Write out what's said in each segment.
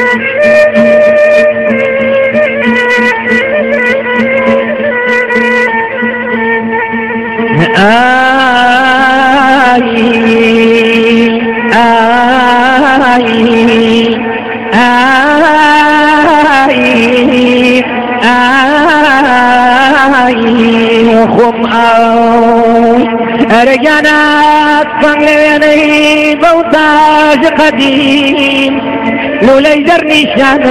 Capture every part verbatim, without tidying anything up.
رجعنا فنلويني بوتاج قديم لولا يزرني شان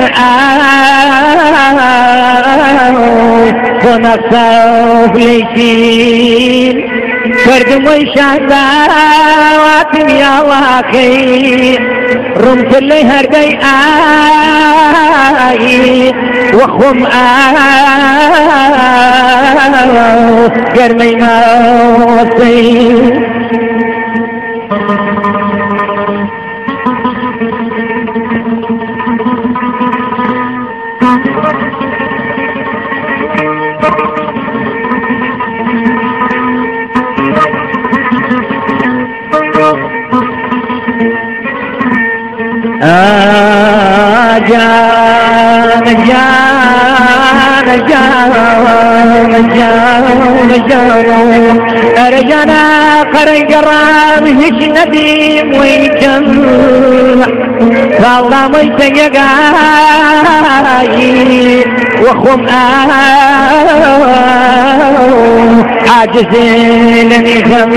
ونصف ليشين فرد ويشان واتم يا واقي رمت اللي هردي آي وخم آي قرمي موسي آه جان جان جان جان جان أرجانا قرن قرام هش نديم ويجم والله ميتقاي وخم آه عاجزين نخم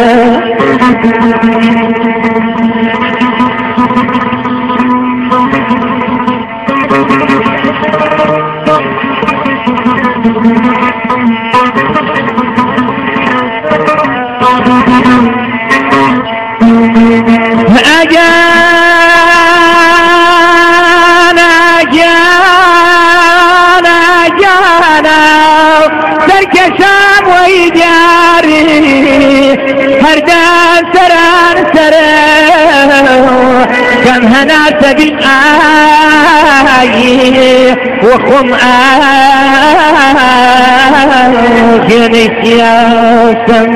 أجانا جانا جانا ترك شام ويجاري هردان سران سران كم هنا سبيل آي وخم آي جنيك يا سم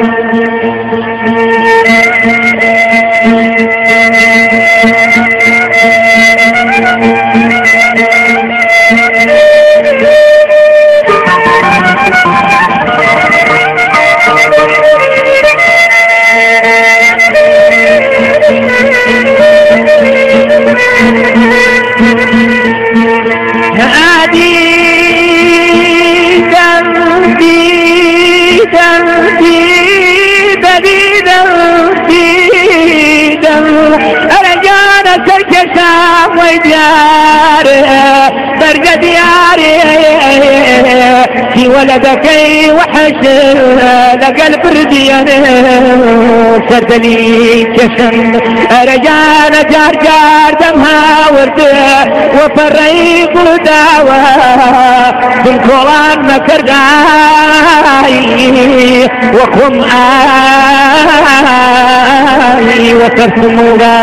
برق دياري في ولدك وحش لقلب رديان سردني كشن رجانا جار جار دمها ورد وفريق داوى بالكولان مكرداي وقم آي وترسموها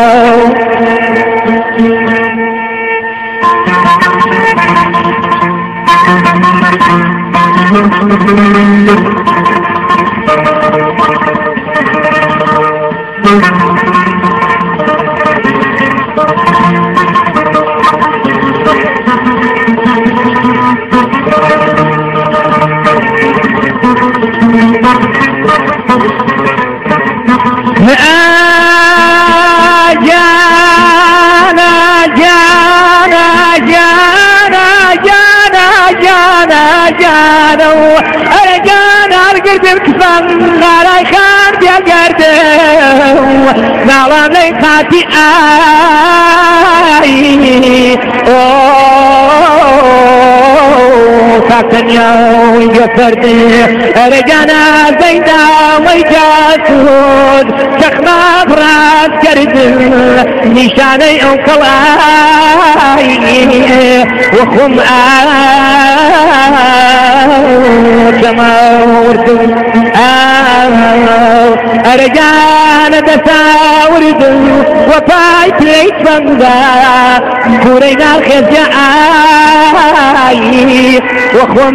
جانا جانا جانا جانا جانا جانا أرجانا أرقد الكفن ناراي خان بيا قرد نالا ليخاتي آي ساكن يوم يفرد أرجانا زيدا ويجاسود شخنا براد كرد نشاني أو كلاي وخم آه جماورد آه أرجانا دساورد وفايت ليت فندا كورينا الخزي آي وخوم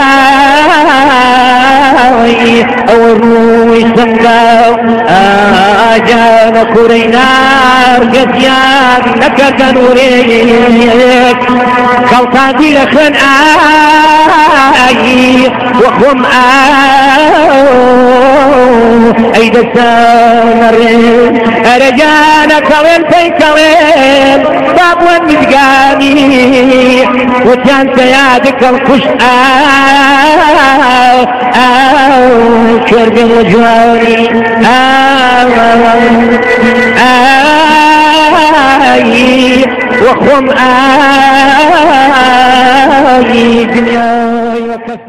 آي أوروي سنقاو آجانا كورينا الخزي لك كنوريك خلطاتي لخن آي وخوم آي أي دسان الرين أرجانا كوين في كوين باب ومزقاني وكان سيادك الخش آه آه شرب وجواني آه آه وخم آه دنيا وكف